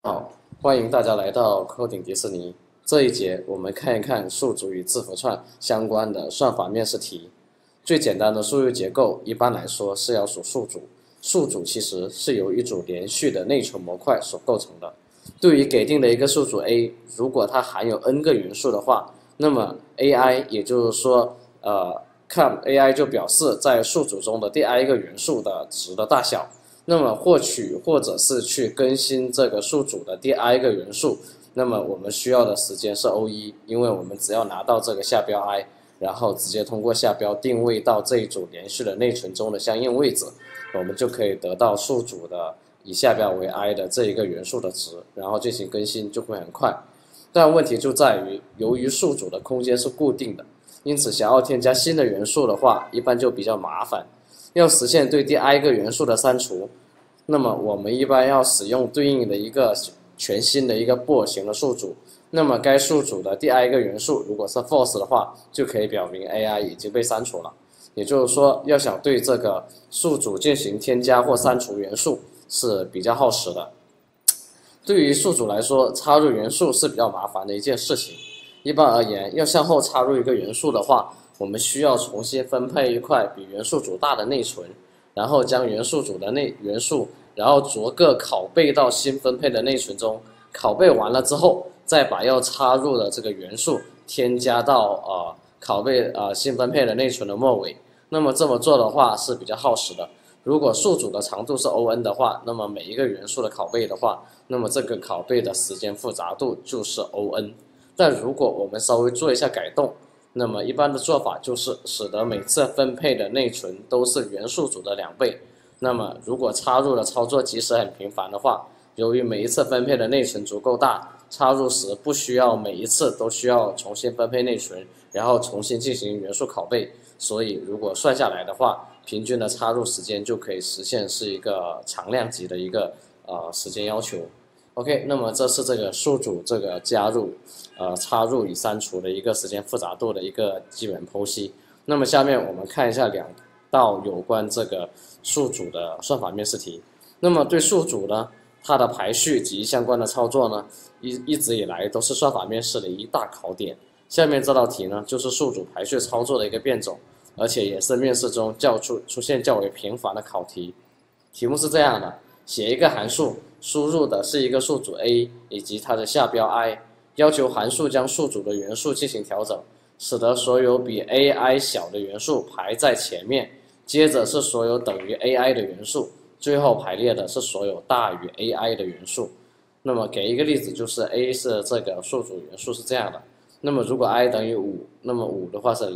好，欢迎大家来到 Coding 迪士尼。这一节我们看一看数组与字符串相关的算法面试题。最简单的数据结构，一般来说是要数数组。数组其实是由一组连续的内存模块所构成的。对于给定的一个数组 A， 如果它含有 n 个元素的话，那么 AI 也就是说，看 AI 就表示在数组中的第 i 个元素的值的大小。那么获取或者是去更新这个数组的第 i 个元素，那么我们需要的时间是 O1，因为我们只要拿到这个下标 i， 然后直接通过下标定位到这一组连续的内存中的相应位置，我们就可以得到数组的以下标为 i 的这一个元素的值，然后进行更新就会很快。但问题就在于，由于数组的空间是固定的，因此想要添加新的元素的话，一般就比较麻烦。要实现对第 i 个元素的删除，那么我们一般要使用对应的一个全新的一个布尔型的数组。那么该数组的第 i 个元素如果是 false 的话，就可以表明 AI 已经被删除了。也就是说，要想对这个数组进行添加或删除元素是比较耗时的。对于数组来说，插入元素是比较麻烦的一件事情。一般而言，要向后插入一个元素的话，我们需要重新分配一块比元素组大的内存，然后将元素组的元素，然后逐个拷贝到新分配的内存中。拷贝完了之后，再把要插入的这个元素添加到拷贝新分配的内存的末尾。那么这么做的话是比较耗时的。如果数组的长度是 O(n) 的话，那么每一个元素的拷贝的话，那么这个拷贝的时间复杂度就是 O(n)。但如果我们稍微做一下改动，那么一般的做法就是使得每次分配的内存都是元素组的2倍。那么如果插入的操作即使很频繁的话，由于每一次分配的内存足够大，插入时不需要每一次都需要重新分配内存，然后重新进行元素拷贝，所以如果算下来的话，平均的插入时间就可以实现是一个常量级的一个时间要求。OK， 那么这是这个数组这个加入、插入与删除的一个时间复杂度的一个基本剖析。那么下面我们看一下2道有关这个数组的算法面试题。那么对数组呢，它的排序及相关的操作呢，一直以来都是算法面试的一大考点。下面这道题呢，就是数组排序操作的一个变种，而且也是面试中出现较为频繁的考题。题目是这样的。写一个函数，输入的是一个数组 A 以及它的下标 i， 要求函数将数组的元素进行调整，使得所有比 AI 小的元素排在前面，接着是所有等于 AI 的元素，最后排列的是所有大于 AI 的元素。那么给一个例子，就是 A 是这个数组元素是这样的。那么如果 i 等于5，那么5的话是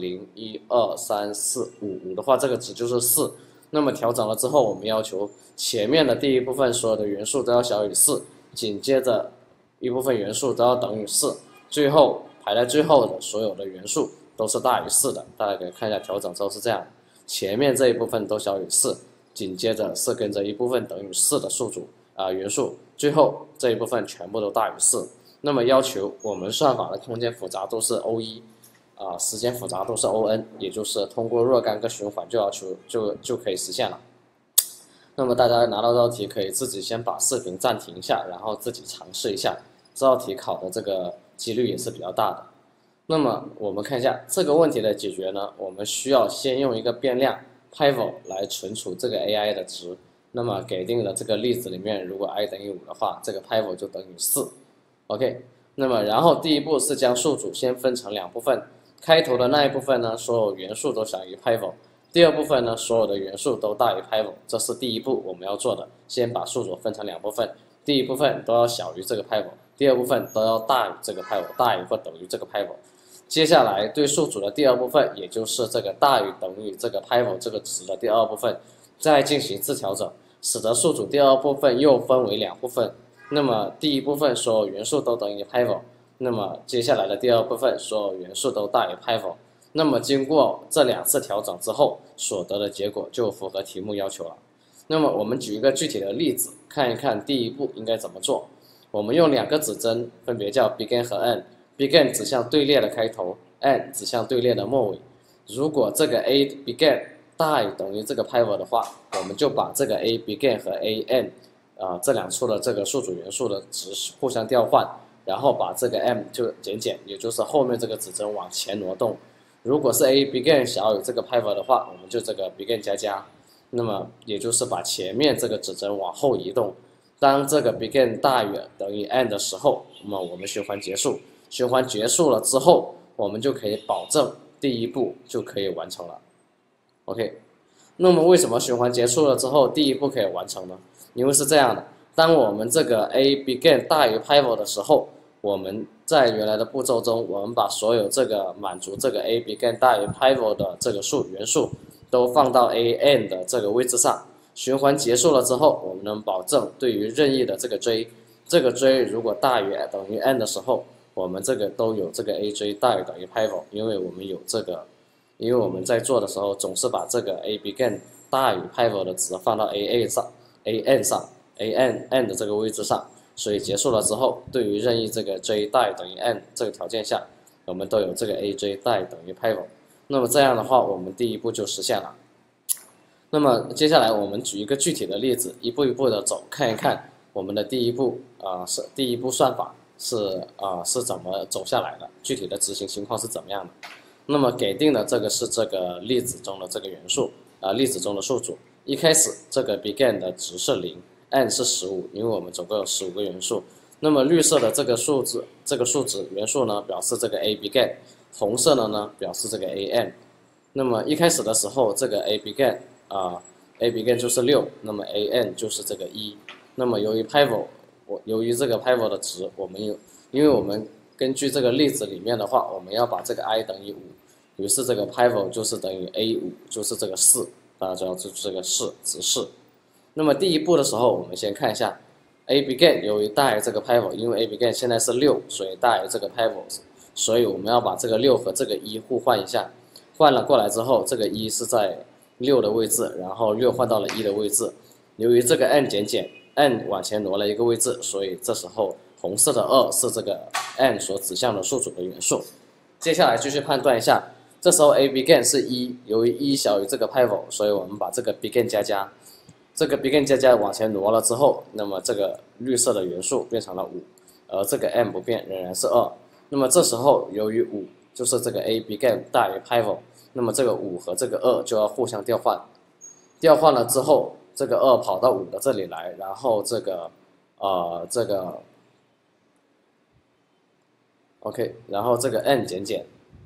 0、1、2、3、4、5，5的话这个值就是4。那么调整了之后，我们要求前面的第一部分所有的元素都要小于4，紧接着一部分元素都要等于4，最后排在最后的所有的元素都是大于4的。大家可以看一下调整之后是这样，前面这一部分都小于4，紧接着是跟着一部分等于4的数组元素，最后这一部分全部都大于4。那么要求我们算法的空间复杂度是 O1。时间复杂度是 O(n)， 也就是通过若干个循环就可以实现了。那么大家拿到这道题可以自己先把视频暂停一下，然后自己尝试一下。这道题考的这个几率也是比较大的。那么我们看一下这个问题的解决呢，我们需要先用一个变量 pivot 来存储这个 AI 的值。那么给定的这个例子里面，如果 i 等于5的话，这个 pivot 就等于4。OK， 那么然后第一步是将数组先分成2部分。开头的那一部分呢，所有元素都小于 pivot， 第二部分呢，所有的元素都大于 pivot， 这是第一步我们要做的，先把数组分成2部分，第一部分都要小于这个 pivot， 第二部分都要大于这个 pivot， 大于或等于这个 pivot。接下来对数组的第二部分，也就是这个大于等于这个 pivot 这个值的第二部分，再进行自调整，使得数组第二部分又分为2部分。那么第一部分所有元素都等于 pivot。那么接下来的第二部分，所有元素都大于 pivot。那么经过这2次调整之后，所得的结果就符合题目要求了。那么我们举一个具体的例子，看一看第一步应该怎么做。我们用2个指针，分别叫 begin 和 end。begin 指向队列的开头 ，end 指向队列的末尾。如果这个 a begin 大于等于这个 pivot 的话，我们就把这个 a begin 和 a end 这两处的这个数组元素的值互相调换，然后把这个 m 就减，也就是后面这个指针往前挪动。如果是 a begin 小于这个 pivot 的话，我们就这个 begin 加，那么也就是把前面这个指针往后移动。当这个 begin 大于等于 n 的时候，那么我们循环结束。循环结束了之后，我们就可以保证第一步就可以完成了。OK， 那么为什么循环结束了之后第一步可以完成呢？因为是这样的，当我们这个 a begin 大于 pivot 的时候，我们在原来的步骤中，我们把所有这个满足这个 a begin 大于 pivot 的这个元素都放到 a n 的这个位置上。循环结束了之后，我们能保证对于任意的这个 j， 这个 j 如果大于等于 n 的时候，我们这个都有这个 aj 大于等于 pivot， 因为我们有这个，因为我们在做的时候总是把这个 a begin 大于 pivot 的值放到 a n 的这个位置上，所以结束了之后，对于任意这个 j 大于等于 n 这个条件下，我们都有这个 aj 大于等于 pivot。那么这样的话，我们第一步就实现了。那么接下来我们举一个具体的例子，一步一步的走，看一看我们的第一步第一步算法是怎么走下来的，具体的执行情况是怎么样的。那么给定的这个是这个例子中的这个元素例子中的数组。一开始这个 begin 的值是0， n 是15，因为我们总共有15个元素。那么绿色的这个数值元素呢，表示这个 a begin， 红色的呢表示这个 a n。那么一开始的时候，这个 a begin 就是6，那么 a n 就是这个1。那么由于这个 pivot 的值，因为我们根据这个例子里面的话，我们要把这个 i 等于5，于是这个 pivot 就是等于 a5， 就是这个4，大家知道这个值4。那么第一步的时候，我们先看一下 a begin 由于大于这个 pivot， 因为 a begin 现在是6，所以大于这个 pivot， 所以我们要把这个6和这个1互换一下。换了过来之后，这个1是在6的位置，然后6换到了1的位置。由于这个 n 减 n 往前挪了一个位置，所以这时候红色的2是这个 n 所指向的数组的元素。接下来继续判断一下，这时候 a begin 是1，由于1小于这个 pivot， 所以我们把这个 begin 这个 begin 往前挪了之后，那么这个绿色的元素变成了5，而这个 n 不变，仍然是2。那么这时候由于5就是这个 a begin 大于 pivot， 那么这个5和这个2就要互相调换。调换了之后，这个2跑到5的这里来，然后这个OK， 然后这个 n 减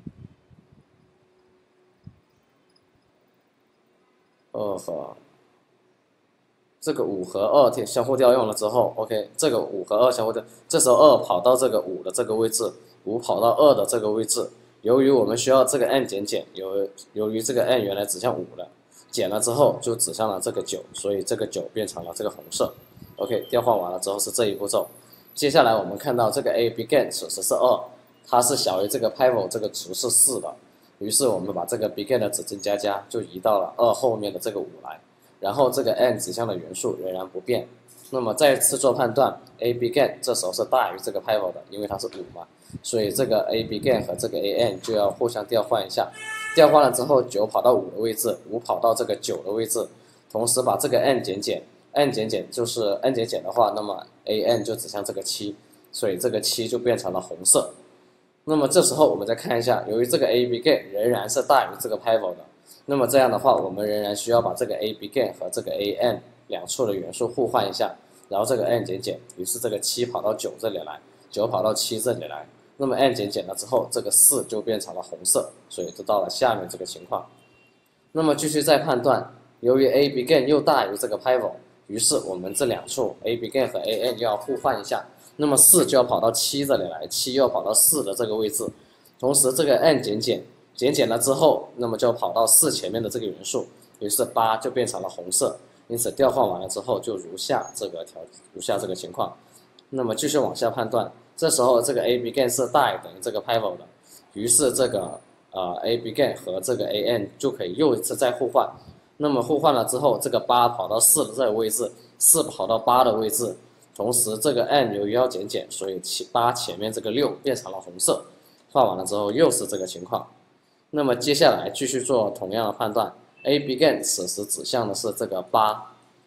2和这个5和2相互调用了之后 ，OK， 这个5和2相互调，这时候2跑到这个5的这个位置，5跑到2的这个位置。由于我们需要这个 n 减，由于这个 n 原来指向5的，减了之后就指向了这个9，所以这个9变成了这个红色。OK， 调换完了之后是这一步骤。接下来我们看到这个 a begin 此时是2，它是小于这个 pivot 这个值是4的，于是我们把这个 begin 的指针加就移到了2后面的这个5来。然后这个 n 指向的元素仍然不变，那么再次做判断 ，a begin 这时候是大于这个 pivot 的，因为它是5嘛，所以这个 a begin 和这个 a n 就要互相调换一下。调换了之后，9跑到5的位置，5跑到这个9的位置，同时把这个 n 减就是 n 减的话，那么 a n 就指向这个7，所以这个7就变成了红色。那么这时候我们再看一下，由于这个 a begin 仍然是大于这个 pivot 的。那么这样的话，我们仍然需要把这个 a begin 和这个 a n 两处的元素互换一下，然后这个 n 减，于是这个7跑到9这里来，9跑到7这里来，那么 n 减了之后，这个4就变成了红色，所以就到了下面这个情况。那么继续再判断，由于 a begin 又大于这个 pivot， 于是我们这两处 a begin 和 a n 要互换一下，那么4就要跑到7这里来，7又要跑到4的这个位置，同时这个 n 减了之后，那么就跑到4前面的这个元素，于是8就变成了红色。因此调换完了之后，就如下这个情况。那么继续往下判断，这时候这个 a begin 是大于等于这个 pivot 的，于是这个a begin 和这个 a n 就可以又一次再互换。那么互换了之后，这个8跑到4的这个位置，4跑到8的位置，同时这个 n 由于要减，所以8前面这个6变成了红色。换完了之后又是这个情况。那么接下来继续做同样的判断 ，a begin 此时指向的是这个8，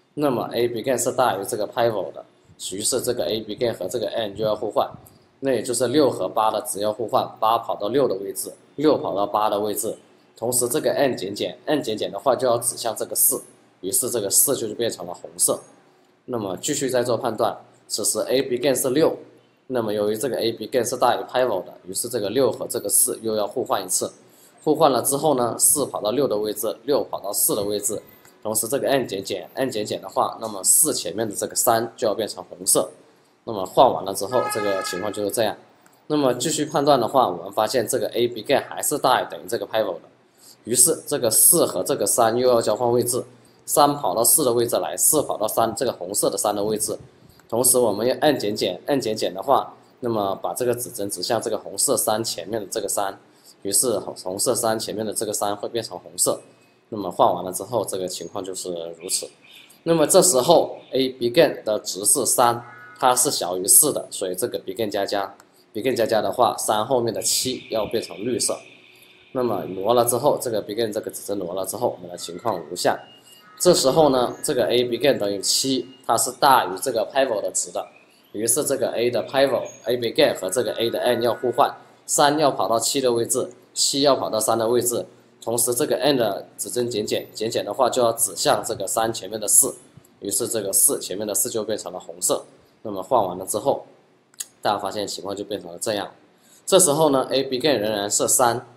那么 a begin 是大于这个 pivot 的，于是这个 a begin 和这个 n 就要互换，那也就是6和8的值要互换，8跑到6的位置，6跑到8的位置，同时这个 n 减减的话就要指向这个4，于是这个4就变成了红色。那么继续再做判断，此时 a begin 是6，那么由于这个 a begin 是大于 pivot 的，于是这个6和这个4又要互换一次，互换了之后呢，4跑到6的位置，6跑到4的位置，同时这个 n 减减的话，那么4前面的这个3就要变成红色。那么换完了之后，这个情况就是这样。那么继续判断的话，我们发现这个 a begin 还是大于等于这个 pivot 的，于是这个4和这个3又要交换位置，3跑到4的位置来，4跑到3这个红色的3的位置，同时我们要按减减的话，那么把这个指针指向这个红色3前面的这个3，于是红色3前面的这个3会变成红色。那么换完了之后，这个情况就是如此。那么这时候 a begin 的值是3，它是小于4的，所以这个 begin 加的话，3后面的7要变成绿色。那么挪了之后，这个 begin 这个指针挪了之后，我们的情况如下。这时候呢，这个 a begin 等于7，它是大于这个 pivot 的值的，于是这个 a 的 pivot a begin 和这个 a 的 n 要互换，3要跑到7的位置，7要跑到3的位置，同时这个 n 的指针减减的话就要指向这个3前面的4，于是这个4前面的4就变成了红色。那么换完了之后，大家发现情况就变成了这样。这时候呢 a begin 仍然是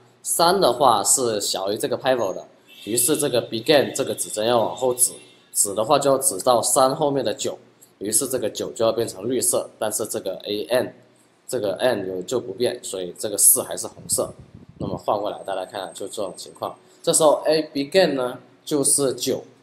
3的话是小于这个 pivot 的，于是这个 begin 这个指针要往后指的话就要指到3后面的9，于是这个9就要变成绿色，但是这个 这个 n 就不变，所以这个4还是红色。那么换过来大家看就这种情况，这时候 a begin 呢就是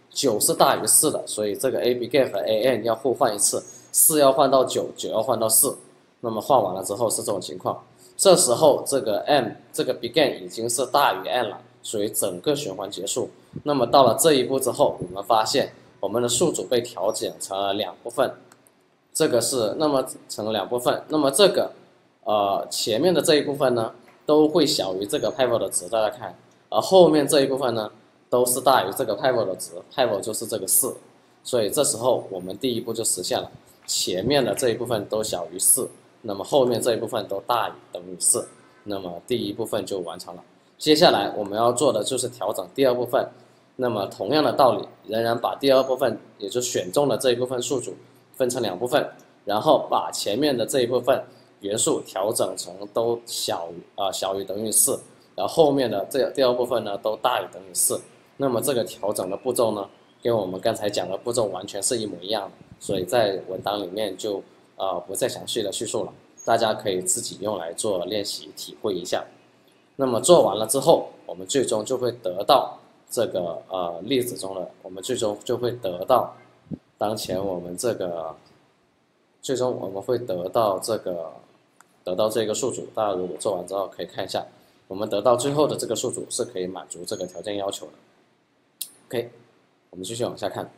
9是大于4的，所以这个 a begin和 a n 要互换一次，4要换到9要换到4，那么换完了之后是这种情况。这时候这个 这个 begin 已经是大于 n 了，所以整个循环结束。那么到了这一步之后，我们发现我们的数组被调整成了2部分，这个是那么成了2部分，那么这个前面的这一部分呢都会小于这个 pivot 的值，大家看，而后面这一部分呢都是大于这个 pivot 的值 ，pivot 就是这个4，所以这时候我们第一步就实现了，前面的这一部分都小于4。那么后面这一部分都大于等于4，那么第一部分就完成了。接下来我们要做的就是调整第二部分。那么同样的道理，仍然把第二部分，也就选中的这一部分数组分成2部分，然后把前面的这一部分元素调整成都小于等于4，然后后面的第二部分呢都大于等于4。那么这个调整的步骤呢，跟我们刚才讲的步骤完全是一模一样的，所以在文档里面就不再详细的叙述了，大家可以自己用来做练习体会一下。那么做完了之后，我们最终就会得到这个例子中的，我们最终就会得到当前我们这个，最终我们会得到这个数组。大家如果做完之后可以看一下，我们得到最后的这个数组是可以满足这个条件要求的。OK， 我们继续往下看。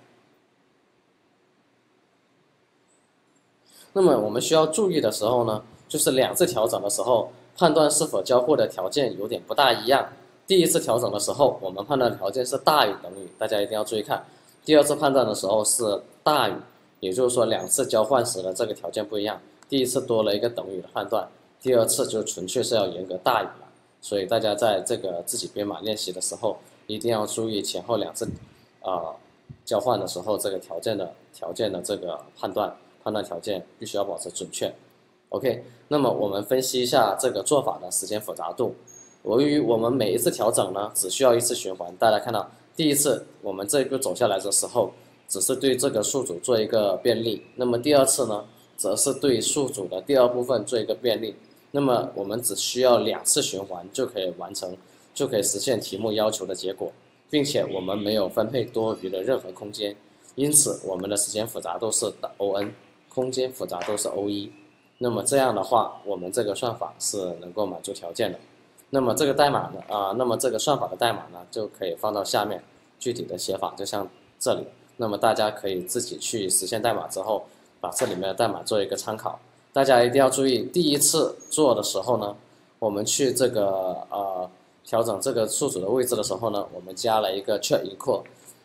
那么我们需要注意的时候呢，就是2次调整的时候，判断是否交互的条件有点不大一样。第一次调整的时候，我们判断条件是大于等于，大家一定要注意看。第二次判断的时候是大于，也就是说2次交换时的这个条件不一样。第一次多了一个等于的判断，第二次就纯粹是要严格大于了。所以大家在这个自己编码练习的时候，一定要注意前后2次交换的时候这个条件的这个判断条件必须要保持准确。OK， 那么我们分析一下这个做法的时间复杂度。由于我们每一次调整呢，只需要1次循环。大家看到，第一次我们这一步走下来的时候，只是对这个数组做一个便利。那么第二次呢，则是对数组的第二部分做一个便利。那么我们只需要2次循环就可以完成，就可以实现题目要求的结果，并且我们没有分配多余的任何空间，因此我们的时间复杂度是 ON， 空间复杂度是 O1。那么这样的话，我们这个算法是能够满足条件的。那么这个代码呢，那么这个算法的代码呢，就可以放到下面，具体的写法就像这里。那么大家可以自己去实现代码之后，把这里面的代码做一个参考。大家一定要注意，第一次做的时候呢，我们去这个调整这个数组的位置的时候呢，我们加了一个 check equal，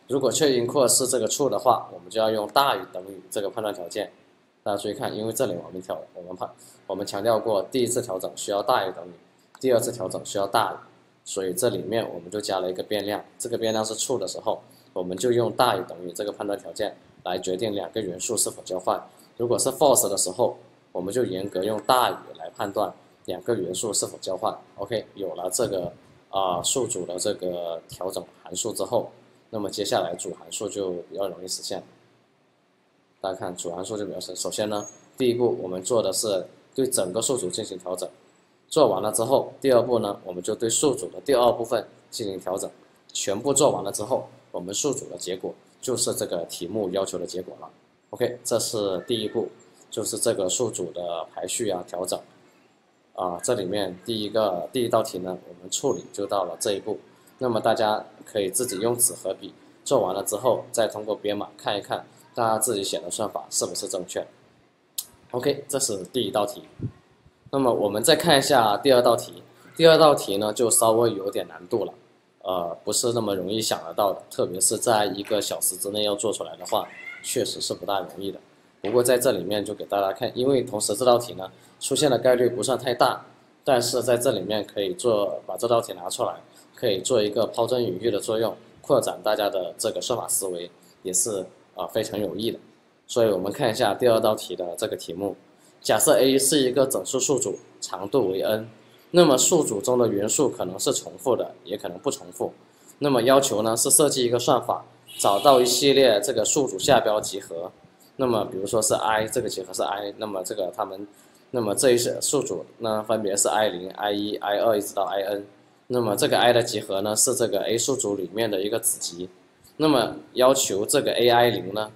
如果确定括是这个 true 的话，我们就要用大于等于这个判断条件。大家注意看，因为这里我们强调过，第一次调整需要大于等于，第二次调整需要大于，所以这里面我们就加了一个变量，这个变量是 true 的时候，我们就用大于等于这个判断条件来决定两个元素是否交换。如果是 false 的时候，我们就严格用大于来判断两个元素是否交换。OK， 有了这个数组的这个调整函数之后，那么接下来主函数就比较容易实现。大家看主函数就比较深。首先呢，第一步我们做的是对整个数组进行调整，做完了之后，第二步呢，我们就对数组的第二部分进行调整。全部做完了之后，我们数组的结果就是这个题目要求的结果了。OK， 这是第一步，就是这个数组的排序调整。这里面第一道题呢，我们处理就到了这一步。那么大家可以自己用纸和笔做完了之后，再通过编码看一看大家自己写的算法是不是正确。OK， 这是第一道题。那么我们再看一下第二道题。第二道题呢，就稍微有点难度了，不是那么容易想得到的，特别是在1个小时之内要做出来的话，确实是不大容易的。不过在这里面就给大家看，因为同时这道题呢出现的概率不算太大，但是在这里面可以把这道题拿出来，可以做一个抛砖引玉的作用，扩展大家的这个算法思维，也是非常有益的。所以我们看一下第二道题的这个题目。假设 A 是一个整数数组，长度为 n， 那么数组中的元素可能是重复的，也可能不重复。那么要求呢是设计一个算法，找到一系列这个数组下标集合。那么比如说是 i， 这个集合是 i， 那么这一些数组呢分别是 i0、i1、i2 一直到 in。那么这个 i 的集合呢是这个 A 数组里面的一个子集。那么要求这个 ai0 呢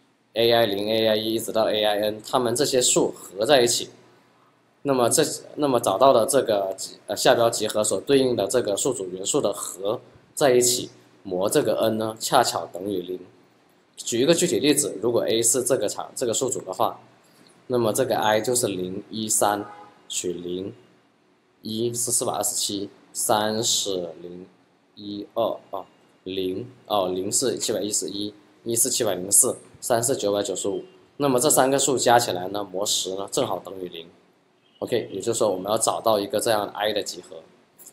，ai0、ai1 一直到 ain， 它们这些数合在一起。那么找到的这个下标集合所对应的这个数组元素的和在一起，模这个 n 呢恰巧等于0。举一个具体例子，如果 A 是这个数组的话，那么这个 i 就是0、1、3，取0， 1是427， 3是0、1、20是711， 1是704， 3是995。那么这3个数加起来呢，模10呢正好等于0。OK， 也就是说我们要找到一个这样 i 的集合，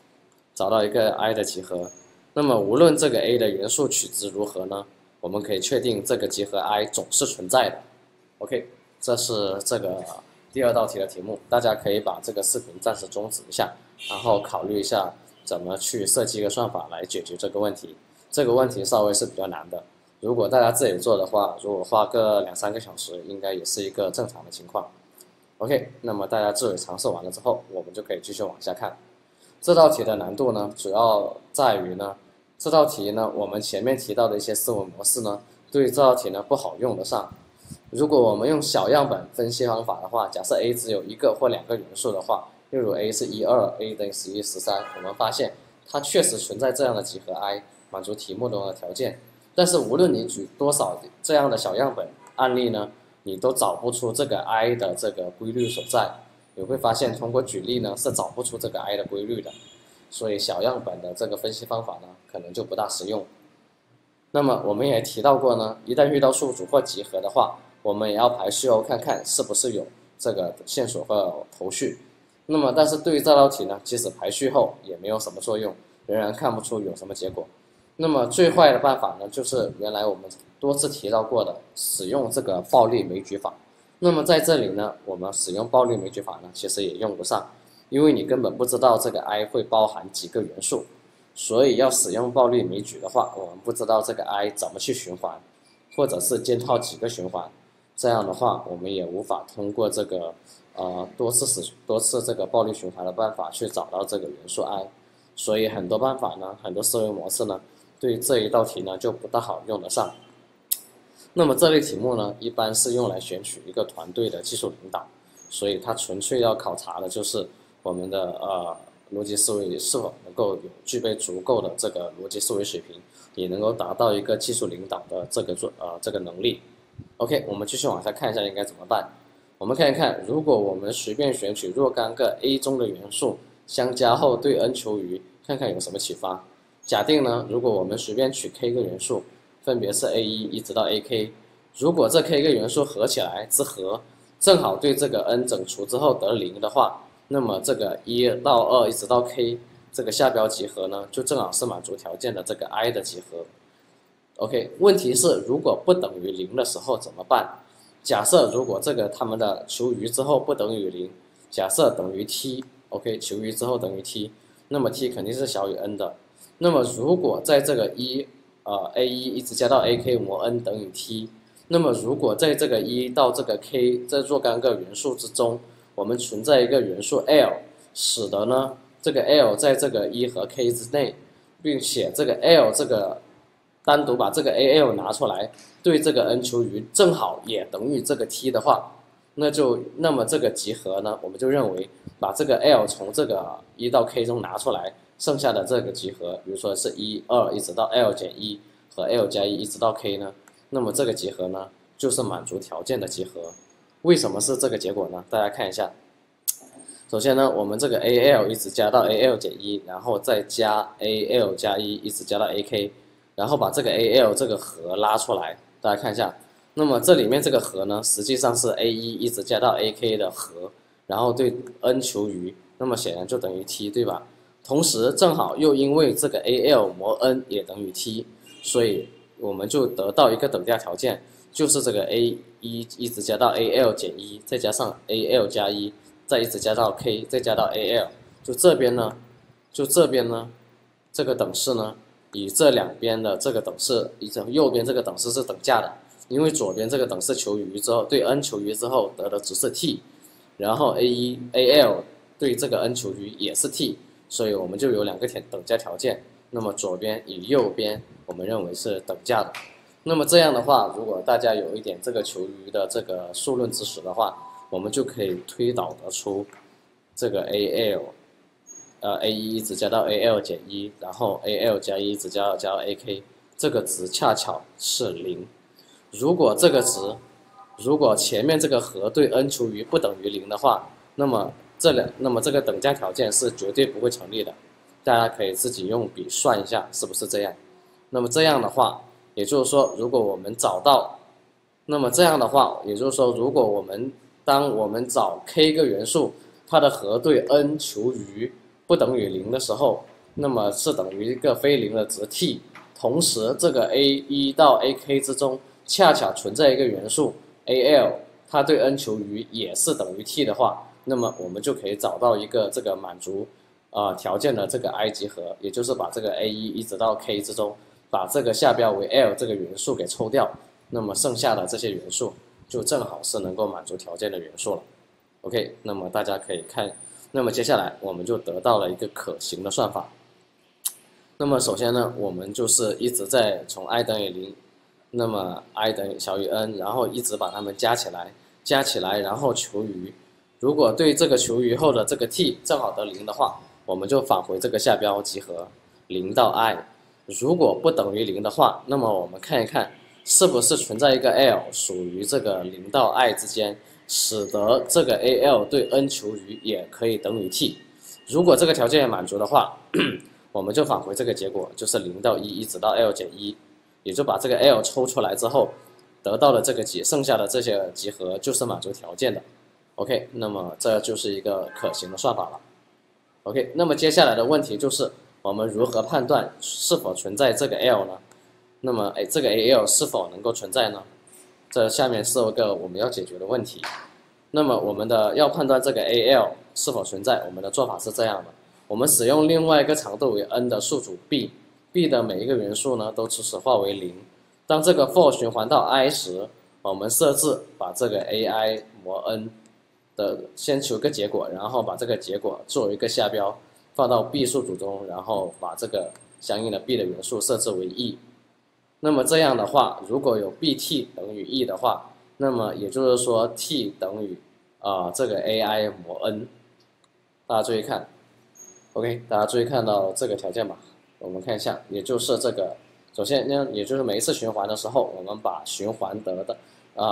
那么无论这个 A 的元素取值如何呢，我们可以确定这个集合 i 总是存在的。OK， 这是这个第二道题的题目，大家可以把这个视频暂时终止一下，然后考虑一下怎么去设计一个算法来解决这个问题。这个问题稍微是比较难的，如果大家自己做的话，如果花个2-3个小时，应该也是一个正常的情况。OK， 那么大家自己尝试完了之后，我们就可以继续往下看。这道题的难度呢，主要在于呢，这道题呢，我们前面提到的一些思维模式呢，对这道题呢不好用得上。如果我们用小样本分析方法的话，假设 A 只有1个或2个元素的话，例如 A 是12，A 等于11、13，我们发现它确实存在这样的集合 i， 满足题目中的条件。但是无论你举多少这样的小样本案例呢，你都找不出这个 i 的这个规律所在。你会发现通过举例呢是找不出这个 i 的规律的，所以小样本的这个分析方法呢可能就不大实用。那么我们也提到过呢，一旦遇到数组或集合的话，我们也要排序后看看是不是有这个线索和头绪。那么但是对于这道题呢，即使排序后也没有什么作用，仍然看不出有什么结果。那么最坏的办法呢，就是原来我们多次提到过的使用这个暴力枚举法。那么在这里呢，我们使用暴力枚举法呢，其实也用不上，因为你根本不知道这个 i 会包含几个元素，所以要使用暴力枚举的话，我们不知道这个 i 怎么去循环，或者是间套几个循环，这样的话我们也无法通过这个多次这个暴力循环的办法去找到这个元素 i， 所以很多办法呢，很多思维模式呢，对这一道题呢就不大好用得上。那么这类题目呢，一般是用来选取一个团队的技术领导，所以它纯粹要考察的就是我们的逻辑思维是否能够具备足够的这个逻辑思维水平，也能够达到一个技术领导的这个能力。OK， 我们继续往下看一下应该怎么办。我们看一看，如果我们随便选取若干个 A 中的元素，相加后对 n 求余，看看有什么启发。假定呢，如果我们随便取 k 个元素， 分别是 A1一直到 AK。如果这 k 个元素合起来之和正好对这个 n 整除之后得0的话，那么这个1到2一直到 k 这个下标集合呢，就正好是满足条件的这个 i 的集合。OK， 问题是如果不等于0的时候怎么办？假设如果这个它们的求余之后不等于0，假设等于 t，OK， 求余之后等于 t， 那么 t 肯定是小于 n 的。那么如果在这个A1一直加到 AK 模 n 等于 t。那么，如果在这个1到这个 k 这若干个元素之中，我们存在一个元素 L， 使得呢这个 L 在这个1和 k 之内，并且这个 L 这个单独把这个 AL 拿出来，对这个 n 求余正好也等于这个 t 的话，那么这个集合呢，我们就认为把这个 L 从这个1到 k 中拿出来，剩下的这个集合，比如说是1、2一直到 L 减1和 L 加1一直到 k 呢？那么这个集合呢，就是满足条件的集合。为什么是这个结果呢？大家看一下。首先呢，我们这个 AL 一直加到 AL 减1，然后再加 AL 加1一直加到 AK， 然后把这个 AL 这个和拉出来，大家看一下。那么这里面这个和呢，实际上是 A1一直加到 AK 的和，然后对 n 求余，那么显然就等于 t， 对吧？同时正好又因为这个 AL 模 n 也等于 t， 所以我们就得到一个等价条件，就是这个 A1一直加到 AL 减1，再加上 AL 加1，再一直加到 K， 再加到 AL， 就这边呢，这个等式呢，与这两边的这个等式，与右边这个等式是等价的，因为左边这个等式求余之后，对 n 求余之后得的值是 t， 然后 AL 对这个 n 求余也是 t， 所以我们就有两个等价条件。那么左边与右边我们认为是等价的。那么这样的话，如果大家有一点这个求余的这个数论知识的话，我们就可以推导得出这个 A1一直加到 AL 减1，然后 AL 加1一直加到 AK， 这个值恰巧是0。如果这个值，如果前面这个和对 n 求余不等于0的话，那么这个等价条件是绝对不会成立的。大家可以自己用笔算一下是不是这样。那么这样的话，也就是说，如果我们找到，那么这样的话，也就是说，如果当我们找 k 个元素，它的和对 n 求余不等于0的时候，那么是等于一个非0的值 t。同时，这个 A1到 AK 之中恰巧存在一个元素 AL， 它对 n 求余也是等于 t 的话，那么我们就可以找到一个这个满足条件的这个 I 集合，也就是把这个 A1一直到 K 之中，把这个下标为 L 这个元素给抽掉，那么剩下的这些元素就正好是能够满足条件的元素了。OK， 那么大家可以看，那么接下来我们就得到了一个可行的算法。那么首先呢，我们就是一直在从 i 等于0，那么 i 等于小于 n， 然后一直把它们加起来，然后求余。如果对这个求余后的这个 t 正好得0的话，我们就返回这个下标集合0到 i。如果不等于0的话，那么我们看一看是不是存在一个 L 属于这个0到 i 之间，使得这个 AL 对 n 求余也可以等于 t。如果这个条件也满足的话，我们就返回这个结果，就是0到1一直到 L 减1，也就把这个 L 抽出来之后，得到的这个剩下的这些集合就是满足条件的。OK， 那么这就是一个可行的算法了。OK， 那么接下来的问题就是我们如何判断是否存在这个 L 呢？那么这个 AL 是否能够存在呢？这下面是一个我们要解决的问题。那么我们要判断这个 AL 是否存在，我们的做法是这样的：我们使用另外一个长度为 n 的数组 b 的每一个元素呢都初始化为0。当这个 for 循环到 i 时，我们设置把这个 AI 模 n先求个结果，然后把这个结果作为一个下标放到 b 数组中，然后把这个相应的 b 的元素设置为 e。那么这样的话，如果有 bt 等于 e 的话，那么也就是说 t 等于这个 AI 模 n。大家注意看 ，OK， 大家注意看到这个条件吧？我们看一下，也就是这个，首先呢，也就是每一次循环的时候，我们把循环得的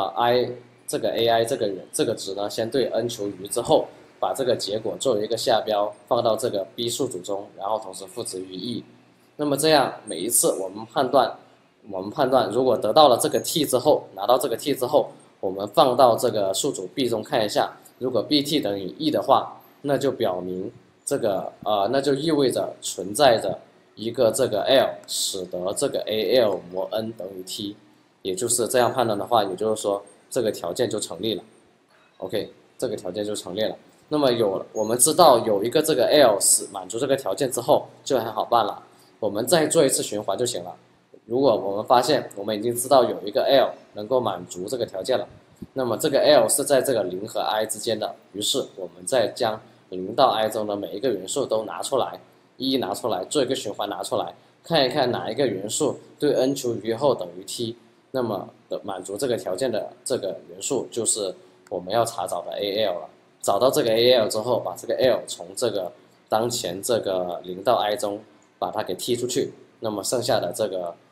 i 这个 AI 这个值呢，先对 n 求余之后，把这个结果作为一个下标放到这个 b 数组中，然后同时赋值于 e。那么这样每一次我们判断我们判断如果得到了这个 t 之后，拿到这个 t 之后，我们放到这个数组 b 中看一下，如果 bt 等于1的话，那就表明这个那就意味着存在着一个这个 L， 使得这个 AL 模 n 等于 t， 也就是这样判断的话，也就是说这个条件就成立了。OK， 这个条件就成立了。那么我们知道有一个这个 L 是满足这个条件之后，就很好办了，我们再做一次循环就行了。如果我们发现我们已经知道有一个 L 能够满足这个条件了，那么这个 L 是在这个0和 i 之间的，于是我们再将0到 i 中的每一个元素都拿出来，一一拿出来，做一个循环拿出来，看一看哪一个元素对 n 除余后等于 t， 那么满足这个条件的这个元素就是我们要查找的 AL 了。找到这个 AL 之后，把这个 L 从这个当前这个0到 i 中把它给剔出去，那么剩下的这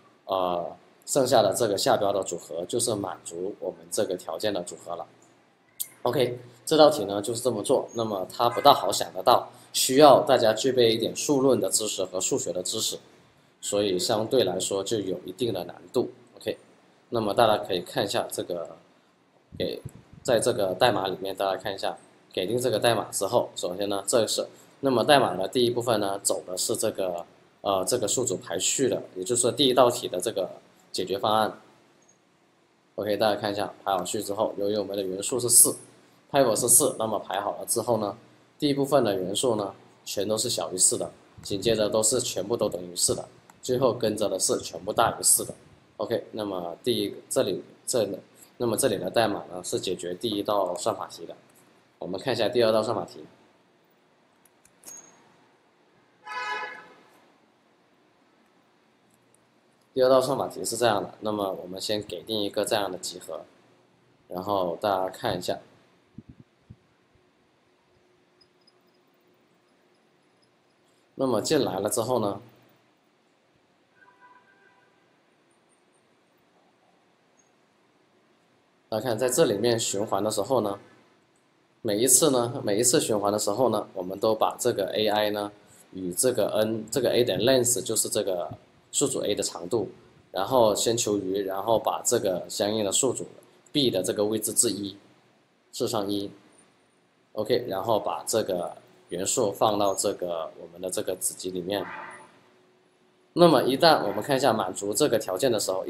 个下标的组合就是满足我们这个条件的组合了。OK， 这道题呢就是这么做，那么它不大好想得到，需要大家具备一点数论的知识和数学的知识，所以相对来说就有一定的难度。OK， 那么大家可以看一下这个在这个代码里面，大家看一下给定这个代码之后，首先呢那么代码的第一部分呢走的是这个数组排序的，也就是说第一道题的这个解决方案。OK， 大家看一下排好序之后，由于我们的元素是4，pivot 是4，那么排好了之后呢，第一部分的元素呢全都是小于4的，紧接着都是全部都等于4的，最后跟着的是全部大于4的。OK， 那么那么这里的代码呢是解决第一道算法题的。我们看一下第二道算法题。第二道算法题是这样的，那么我们先给定一个这样的集合，然后大家看一下，那么进来了之后呢，大家看在这里面循环的时候呢，每一次循环的时候呢，我们都把这个 AI 呢与这个 n， 这个 a 点 length 就是这个数组 a 的长度，然后先求余，然后把这个相应的数组 b 的这个位置置上1 ，OK， 然后把这个元素放到这个我们的这个子集里面。那么一旦我们看一下满足这个条件的时候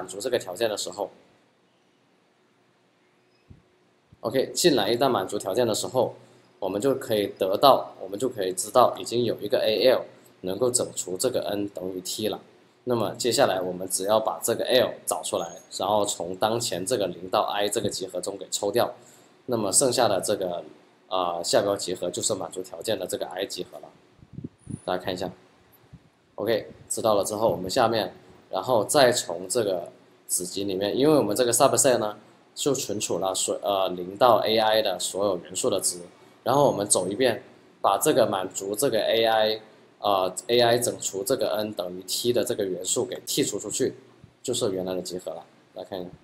，OK， 进来一旦满足条件的时候，我们就可以知道已经有一个 AL 能够整除这个 n 等于 t 了。那么接下来我们只要把这个 L 找出来，然后从当前这个0到 i 这个集合中给抽掉，那么剩下的这个下标集合就是满足条件的这个 i 集合了。大家看一下 ，OK， 知道了之后，我们下面然后再从这个子集里面，因为我们这个 subset 呢就存储了0到 ai 的所有元素的值，然后我们走一遍，把这个满足这个 AI 整除这个 n 等于 t 的这个元素给剔除出去，就是原来的集合了。来看一下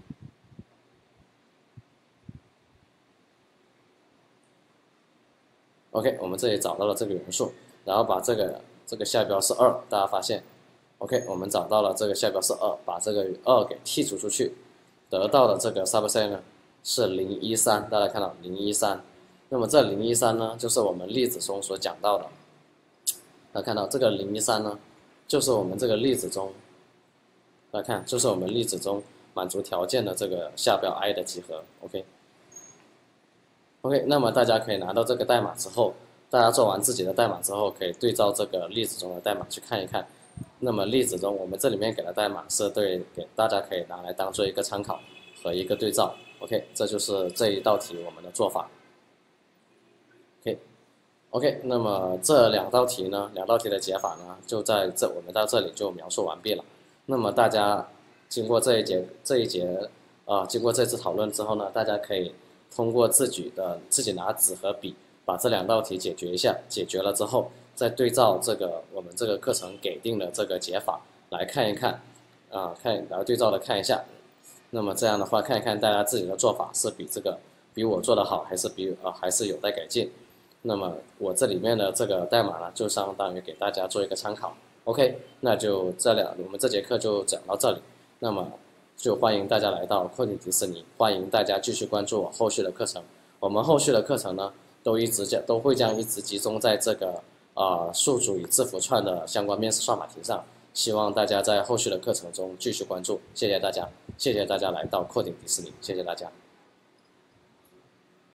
，OK， 我们这里找到了这个元素，然后把这个下标是2，大家发现 ，OK， 我们找到了这个下标是2，把这个2给剔除出去，得到的这个 subset 呢是013，大家看到013，那么这013呢就是我们例子中所讲到的。大家看到这个013呢，就是我们这个例子中，大家看，就是我们例子中满足条件的这个下标 i 的集合。OK， 那么大家可以拿到这个代码之后，大家做完自己的代码之后，可以对照这个例子中的代码去看一看。那么例子中我们这里面给的代码是给大家可以拿来当做一个参考和一个对照。OK， 这就是这一道题我们的做法。OK， 那么这两道题的解法呢，就在我们到这里就描述完毕了。那么大家经过经过这次讨论之后呢，大家可以通过自己拿纸和笔把这两道题解决一下，解决了之后再对照我们这个课程给定的这个解法来看一看，然后对照的看一下。那么这样的话，看一看大家自己的做法是比我做的好，还是有待改进。那么我这里面的这个代码呢，就相当于给大家做一个参考。OK， 那就我们这节课就讲到这里。 那么就欢迎大家来到扣点迪士尼，欢迎大家继续关注我后续的课程。我们后续的课程呢，都会将一直集中在这个数组与字符串的相关面试算法题上，希望大家在后续的课程中继续关注。谢谢大家，谢谢大家来到扣点迪士尼，谢谢大家。